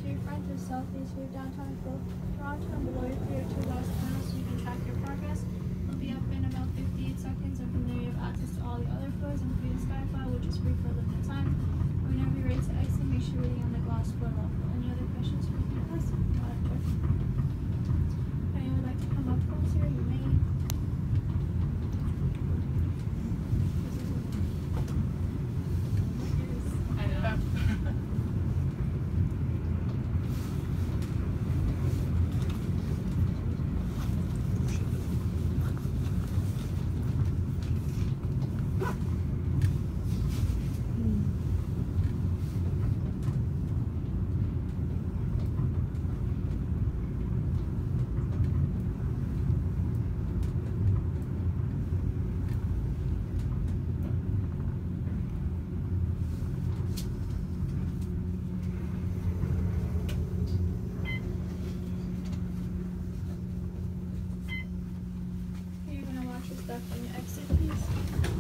your front to southeast for downtown Toronto and below your clear to last panel so you can track your progress. It'll be up in about 58 seconds, and from there you have access to all the other floors, including Skyfly, which is free for a limited time. Whenever you're ready to exit, make sure you're waiting on the glass floor level. Any other questions for me, guys? If anyone would like to come up closer, you may. You're gonna watch your step when you exit, please.